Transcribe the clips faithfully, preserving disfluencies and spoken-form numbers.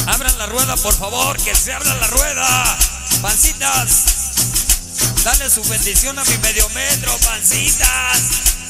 Abran la rueda, por favor, que se abra la rueda. Pancitas, dale su bendición a mi medio metro, pancitas.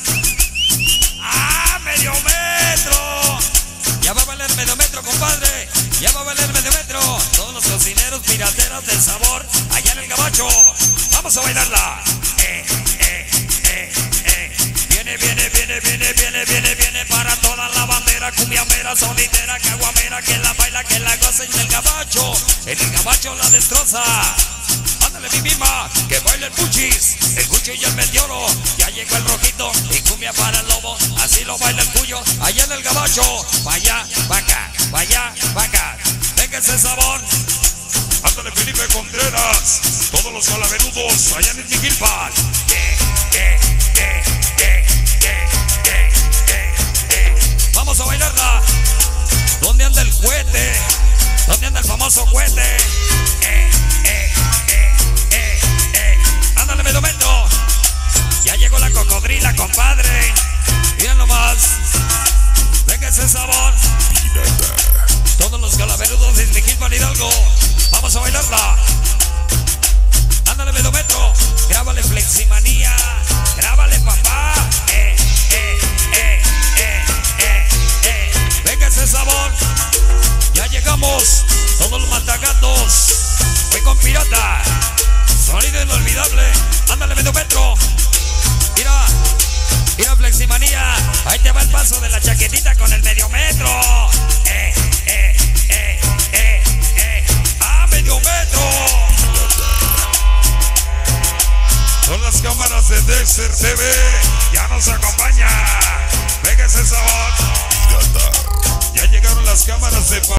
¡Ah, medio metro! Ya va a valer medio metro, compadre. Ya va a valer medio metro. Todos los cocineros pirateros del sabor allá en el Gabacho. Vamos a bailarla. Eh, eh, eh, eh. Viene, viene, viene, viene, viene, viene, viene para toda la bandera, cumbiamera, sonidera, caguamera, que la baila, que la goza en el Gabacho. En el Gabacho la destroza. Ándale mi mima, que baile el puchis, el cucho y el meteoro. Ya llegó el rojito y cumbia para el lobo. Así lo baila el cuyo, allá en el Gabacho. Pa' allá, pa' acá, pa' allá, pa' acá. Venga ese sabor. Ándale Felipe Contreras, todos los calaverudos allá en el Miquilpan. Eh, eh, eh, eh, eh, eh, eh, eh. Vamos a bailarla. ¿Dónde anda el cohete? ¿Dónde anda el famoso cohete? Eh, eh, eh, eh, eh. Ándale medio metro. Ya llegó la cocodrila, compadre. Miren nomás. Venga ese sabor. Todos los calaverudos de Miquilpan, Hidalgo. Vamos a bailarla. Ándale medio metro. Grábale Fleximanía. Grábale papá. Eh, eh, eh, eh, eh, eh. Venga ese sabor. Ya llegamos. Todos los matagatos. Voy con pirata. Sonido inolvidable. Ándale medio metro. Mira. Mira Fleximanía. Ahí te va el paso de la chaquetita con el medio metro. Eh, eh, eh, eh, eh. ¡Ah, medio metro! Son las cámaras de Dexter T V. Ya nos acompaña. Venga ese sabor. Ya llegaron las cámaras de